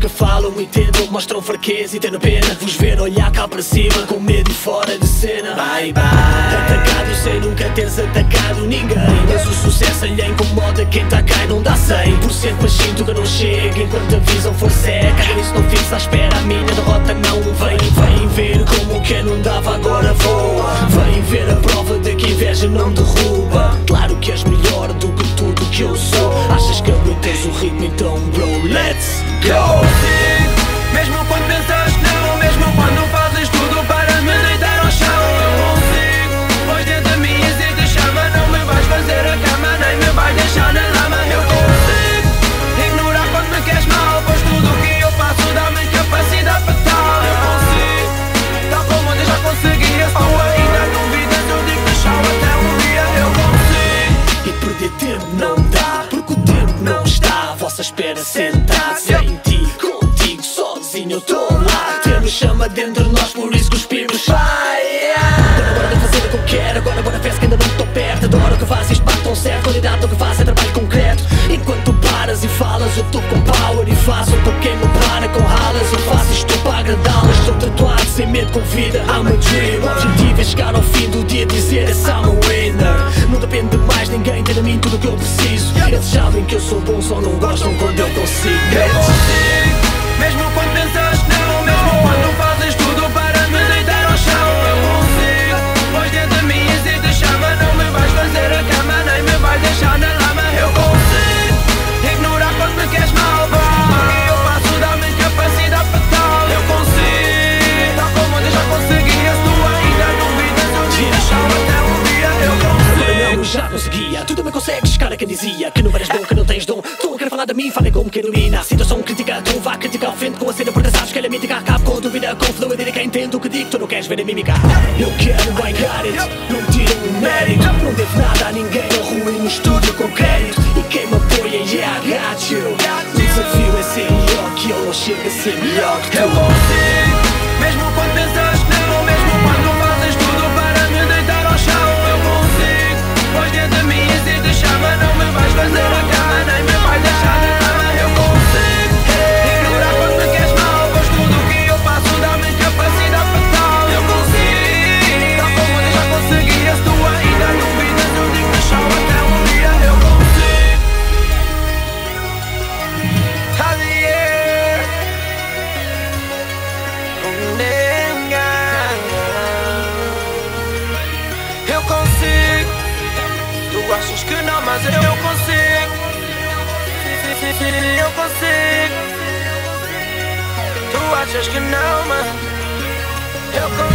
falam e tentam, mostram fraqueza e tendo pena vos ver olhar cá para cima, com medo e fora de cena. Bye bye, atacado sem nunca teres atacado ninguém, mas o sucesso alheio incomoda quem tá cá e não dá 100%. Mas sinto que não chega enquanto a visão for cega. Caga nisso, não fiques à espera, a minha derrota não vem. Vem ver como quem não dava agora voa. Vem ver a prova de que inveja não derruba. Claro que és melhor do que tudo que eu sou. Achas que aguentas o ritmo, então bro, let's go. Mesmo quando pensas que não, mesmo quando fazes tudo para me deitar ao chão, eu consigo, pois dentro de mim existe chama. Não me vais fazer a cama, nem me vais deixar na lama. Eu consigo ignorar quando me queres mal, pois tudo o que eu faço dá-me capacidade para tal. Eu consigo, tal como eu já consegui, se tu ainda duvidas eu digo-te tchau até um dia. Eu consigo. E perder tempo não dá, porque o tempo não está à vossa espera sentado. Sem ti, contigo, sozinho eu tô lá. Temos chama dentro de nós, por isso cuspimos. Bora de fazer o que eu quero, agora bora festa que ainda não estou perto. Adoro o que fazes, isto bate tão certo. Qualidade do que faço é trabalho concreto. Enquanto tu paras e falas, eu tô com power e faço por quem me para com ralas. Eu faço isto para agradá-las. Estou tatuado sem medo com vida. I'm a dream, o objetivo é chegar ao fim do dia dizer esse I'm a winner. Não depende de mais ninguém ter a mim tudo o que eu preciso. Eles sabem que eu sou bom, só não gostam quando eu consigo. Eu consigo, mesmo quando pensas que não, mesmo quando fazes tudo para me deitar ao chão. Eu consigo, pois dentro de mim existe chama. Não me vais fazer a cama, nem me vais deixar na lama. Eu consigo ignorar quando me queres mal, pois tudo o que eu faço dá-me capacidade para tal. Eu consigo, tal como eu já consegui, se tu ainda duvidas eu digo tchau até um dia. Eu consigo. Não, já conseguia, tu também consegues, cara quem dizia que não eras bom, que não tens dom. Tu a querer falar de mim, falem como que ilumina. Situação crítica, tu vá criticar, ofende com a cena porque sabes que ela é mítica. Acabo com a dúvida, com fluidez e quem entende o que digo, tu não queres ver a mímica. Eu quero, I got it, não tiro o mérito. Não devo nada a ninguém, eu ruim no estúdio com crédito. E quem me apoia, yeah, I got you. O desafio é ser melhor que eu, não chego a ser melhor que tu. Eu consigo, mesmo quando pensas que não, mesmo quando fazes tudo para me deitar ao chão. Eu consigo, pois dentro de mim existe chama. Não me vais fazer a cama, nem me vais deixar na cama. Eu consigo ignorar quando me queres mal, pois tudo o que eu faço dá-me capacidade para tal. Eu consigo, tal como eu já consegui, se tu ainda duvidas eu digo-te tchau até um dia. Eu consigo. AHYA com Dengaz. Eu consigo, tu achas que não, mas eu consigo. Eu consigo, tu achas que não, mas eu consigo.